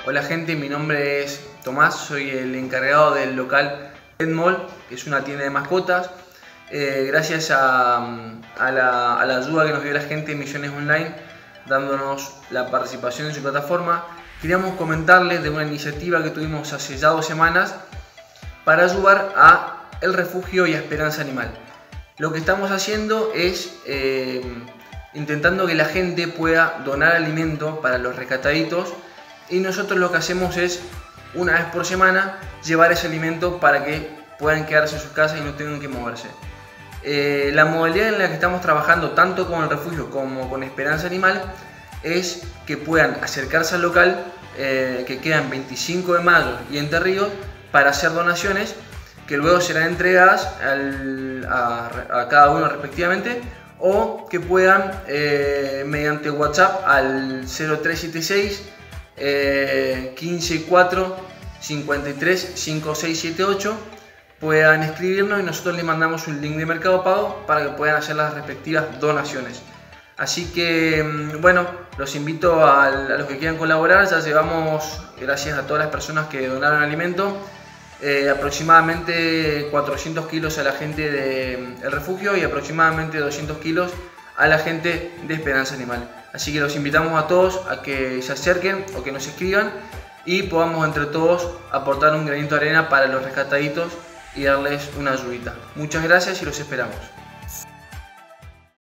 Hola gente, mi nombre es Tomás, soy el encargado del local Pet Mall, que es una tienda de mascotas. Gracias a la ayuda que nos dio la gente de Misiones Online, dándonos la participación en su plataforma, queríamos comentarles de una iniciativa que tuvimos hace ya 2 semanas para ayudar a El Refugio y a Esperanza Animal. Lo que estamos haciendo es intentando que la gente pueda donar alimento para los rescataditos, y nosotros lo que hacemos es, una vez por semana, llevar ese alimento para que puedan quedarse en sus casas y no tengan que moverse. La modalidad en la que estamos trabajando tanto con El Refugio como con Esperanza Animal es que puedan acercarse al local que queda en 25 de mayo y Entre Ríos para hacer donaciones que luego serán entregadas a cada uno respectivamente, o que puedan mediante WhatsApp al 0376 154 53 5678 puedan escribirnos y nosotros les mandamos un link de Mercado Pago para que puedan hacer las respectivas donaciones. Así que bueno, los invito a los que quieran colaborar. Ya llevamos, gracias a todas las personas que donaron alimento, aproximadamente 400 kilos a la gente de El Refugio y aproximadamente 200 kilos a la gente de Esperanza Animal. Así que los invitamos a todos a que se acerquen o que nos escriban y podamos entre todos aportar un granito de arena para los rescataditos y darles una ayudita. Muchas gracias y los esperamos.